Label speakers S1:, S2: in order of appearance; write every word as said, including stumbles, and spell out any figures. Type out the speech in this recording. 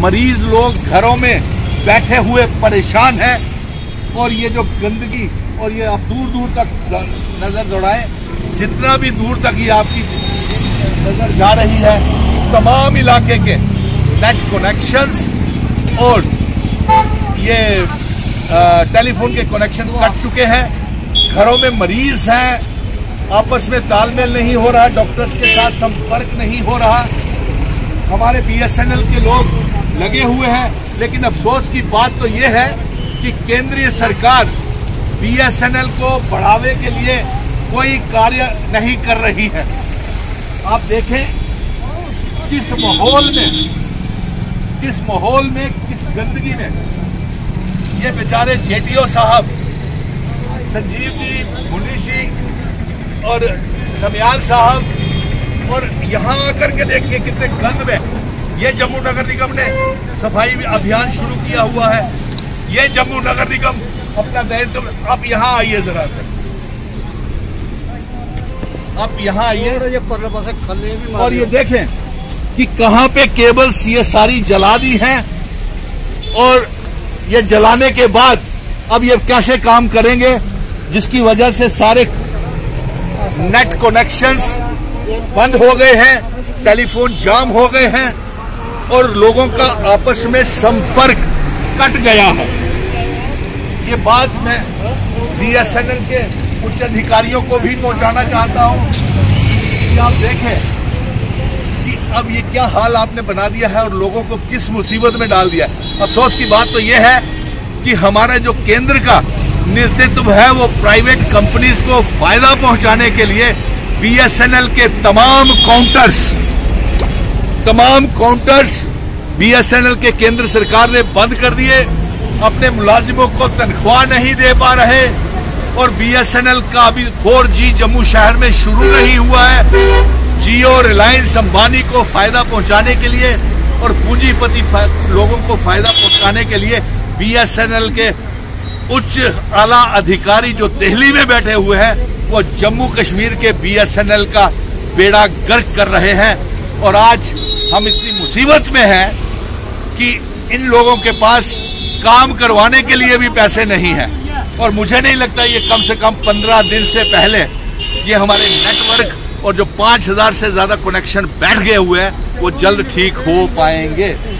S1: मरीज लोग घरों में बैठे हुए परेशान हैं। और ये जो गंदगी, और ये आप दूर दूर तक नजर दौड़ाएं, जितना भी दूर तक ये आपकी नजर जा रही है, तमाम इलाके के नेट कनेक्शंस और ये टेलीफोन के कनेक्शन कट चुके हैं। घरों में मरीज हैं, आपस में तालमेल नहीं हो रहा, डॉक्टर्स के साथ संपर्क नहीं हो रहा। हमारे बीएसएनएल के लोग लगे हुए हैं, लेकिन अफसोस की बात तो ये है कि केंद्रीय सरकार बीएसएनएल को बढ़ावे के लिए कोई कार्य नहीं कर रही है। आप देखें किस माहौल में, किस माहौल में, किस गंदगी में ये बेचारे जेटीओ साहब, संजीव जी, मुनीशी और समयाल साहब, और यहाँ आकर के देखिए कितने गंद में ये जम्मू नगर निगम ने सफाई अभियान शुरू किया हुआ है। ये जम्मू नगर निगम अपना दायित्व, आप यहाँ आइए जरा, आप यहाँ आइए और ये देखें कि कहाँ पे केबल्स ये सारी जला दी हैं, और ये जलाने के बाद अब ये कैसे काम करेंगे, जिसकी वजह से सारे नेट कनेक्शंस बंद हो गए हैं, टेलीफोन जाम हो गए हैं और लोगों का आपस में संपर्क कट गया है। ये बात मैं बीएसएनएल के उच्च अधिकारियों को भी पहुंचाना चाहता हूं कि आप देखें कि अब ये क्या हाल आपने बना दिया है और लोगों को किस मुसीबत में डाल दिया है। अफसोस की बात तो ये है कि हमारा जो केंद्र का नेतृत्व है वो प्राइवेट कंपनीज को फायदा पहुंचाने के लिए बीएसएनएल के तमाम काउंटर्स तमाम काउंटर्स बीएसएनएल के केंद्र सरकार ने बंद कर दिए। अपने मुलाजिमों को तनख्वाह नहीं दे पा रहे, और बीएसएनएल का अभी फोर जी जम्मू शहर में शुरू नहीं हुआ है। जियो, रिलायंस, अंबानी को फायदा पहुंचाने के लिए और पूंजीपति लोगों को फायदा पहुंचाने के लिए बीएसएनएल के उच्च आला अधिकारी जो दिल्ली में बैठे हुए हैं वो जम्मू कश्मीर के बीएसएनएल का बेड़ा गर्क कर रहे हैं। और आज हम इतनी मुसीबत में हैं कि इन लोगों के पास काम करवाने के लिए भी पैसे नहीं हैं। और मुझे नहीं लगता ये कम से कम पंद्रह दिन से पहले ये हमारे नेटवर्क और जो पांच हजार से ज्यादा कनेक्शन बैठ गए हुए हैं वो जल्द ठीक हो पाएंगे।